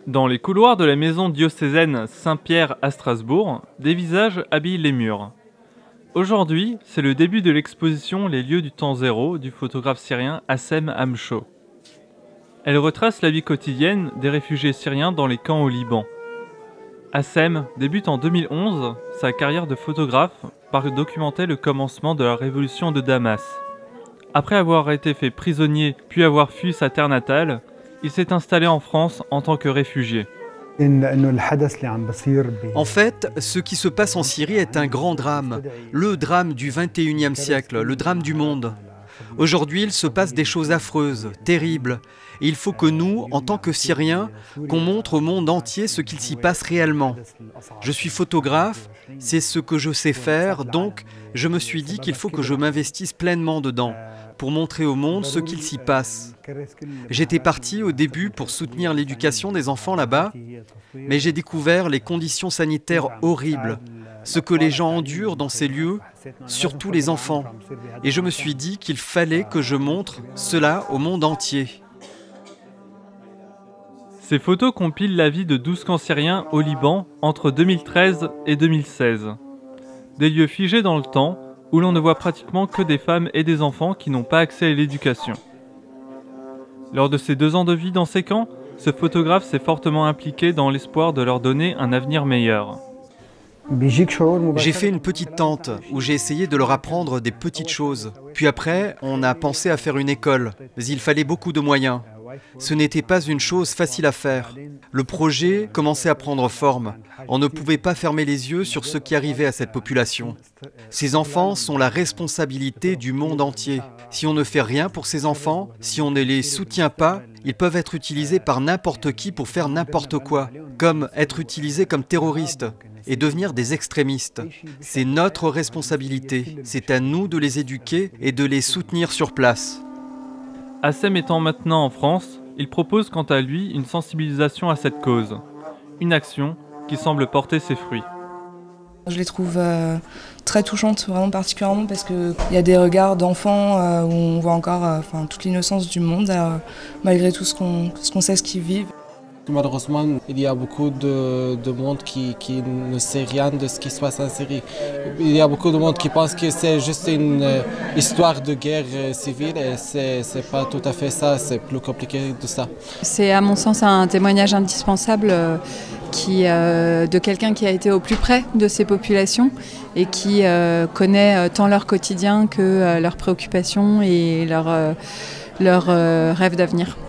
Dans les couloirs de la maison diocésaine Saint-Pierre à Strasbourg, des visages habillent les murs. Aujourd'hui, c'est le début de l'exposition Les lieux du temps zéro du photographe syrien Hassem Hamcho. Elle retrace la vie quotidienne des réfugiés syriens dans les camps au Liban. Hassem débute en 2011 sa carrière de photographe par documenter le commencement de la révolution de Damas. Après avoir été fait prisonnier puis avoir fui sa terre natale, il s'est installé en France en tant que réfugié. En fait, ce qui se passe en Syrie est un grand drame, le drame du XXIe siècle, le drame du monde. Aujourd'hui, il se passe des choses affreuses, terribles, et il faut que nous, en tant que Syriens, qu'on montre au monde entier ce qu'il s'y passe réellement. Je suis photographe, c'est ce que je sais faire, donc je me suis dit qu'il faut que je m'investisse pleinement dedans, pour montrer au monde ce qu'il s'y passe. J'étais parti au début pour soutenir l'éducation des enfants là-bas, mais j'ai découvert les conditions sanitaires horribles, ce que les gens endurent dans ces lieux, surtout les enfants. Et je me suis dit qu'il fallait que je montre cela au monde entier. Ces photos compilent la vie de 12 camps syriens au Liban entre 2013 et 2016. Des lieux figés dans le temps, où l'on ne voit pratiquement que des femmes et des enfants qui n'ont pas accès à l'éducation. Lors de ses 2 ans de vie dans ces camps, ce photographe s'est fortement impliqué dans l'espoir de leur donner un avenir meilleur. J'ai fait une petite tente où j'ai essayé de leur apprendre des petites choses. Puis après, on a pensé à faire une école, mais il fallait beaucoup de moyens. Ce n'était pas une chose facile à faire. Le projet commençait à prendre forme. On ne pouvait pas fermer les yeux sur ce qui arrivait à cette population. Ces enfants sont la responsabilité du monde entier. Si on ne fait rien pour ces enfants, si on ne les soutient pas, ils peuvent être utilisés par n'importe qui pour faire n'importe quoi, comme être utilisés comme terroristes et devenir des extrémistes. C'est notre responsabilité. C'est à nous de les éduquer et de les soutenir sur place. Hassem étant maintenant en France, il propose quant à lui une sensibilisation à cette cause. Une action qui semble porter ses fruits. Je les trouve très touchantes, vraiment particulièrement parce qu'il y a des regards d'enfants où on voit encore toute l'innocence du monde, malgré tout ce qu'on sait, ce qu'ils vivent. Malheureusement, il y a beaucoup de monde qui ne sait rien de ce qui se passe en Syrie. Il y a beaucoup de monde qui pense que c'est juste une histoire de guerre civile et c'est pas tout à fait ça, c'est plus compliqué que ça. C'est à mon sens un témoignage indispensable de quelqu'un qui a été au plus près de ces populations et qui connaît tant leur quotidien que leurs préoccupations et leurs rêves d'avenir.